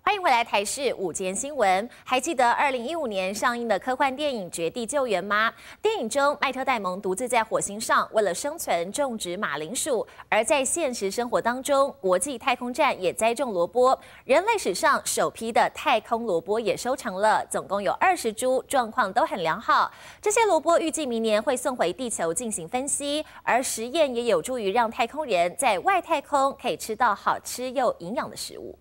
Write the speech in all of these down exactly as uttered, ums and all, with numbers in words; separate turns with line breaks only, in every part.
欢迎回来，台视午间新闻。还记得二零一五年上映的科幻电影《绝地救援》吗？电影中，麦特戴蒙独自在火星上为了生存种植马铃薯，而在现实生活当中，国际太空站也栽种萝卜。人类史上首批的太空萝卜也收成了，总共有二十株，状况都很良好。这些萝卜预计明年会送回地球进行分析，而实验也有助于让太空人在外太空可以吃到好吃又营养的食物。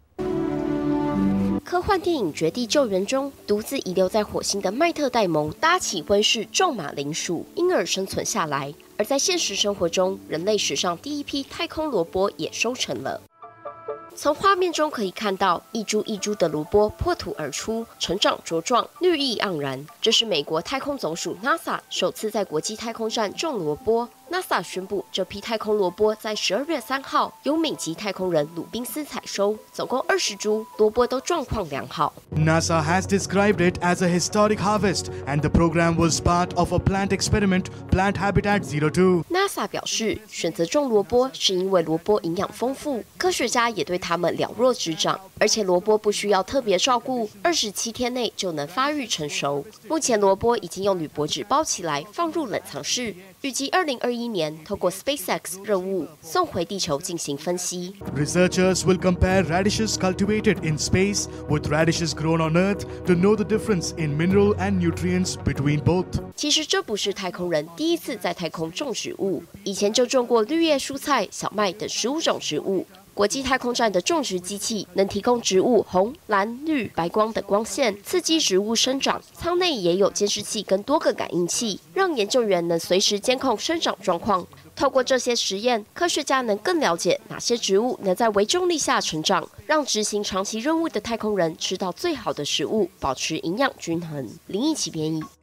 科幻电影《绝地救援》中，独自遗留在火星的麦特戴蒙搭起温室种马铃薯，因而生存下来。而在现实生活中，人类史上第一批太空萝卜也收成了。 从画面中可以看到，一株一株的萝卜破土而出，成长茁壮，绿意盎然。这是美国太空总署 NASA 首次在国际太空站种萝卜。NASA 宣布，这批太空萝卜在十二月三号由美籍太空人鲁宾斯采收，总共二十株，萝卜都状况良好。
NASA has described it as a historic harvest, and the program was part of a plant experiment, Plant Habitat zero two.
NASA 表示，选择种萝卜是因为萝卜营养丰富，科学家也对它们了若指掌，而且萝卜不需要特别照顾，二十七天内就能发育成熟。目前萝卜已经用铝箔纸包起来，放入冷藏室，预计二零二一年透过 SpaceX 任务送回地球进行分析。
Researchers will compare radishes cultivated in space with radishes grown on Earth to know the difference in mineral and nutrients between both.
其实这不是太空人第一次在太空种植物，以前就种过绿叶蔬菜、小麦等十五种植物。 国际太空站的种植机器能提供植物红、蓝、绿、白光等光线，刺激植物生长。舱内也有监视器跟多个感应器，让研究员能随时监控生长状况。透过这些实验，科学家能更了解哪些植物能在微重力下成长，让执行长期任务的太空人吃到最好的食物，保持营养均衡。林奕奇编译。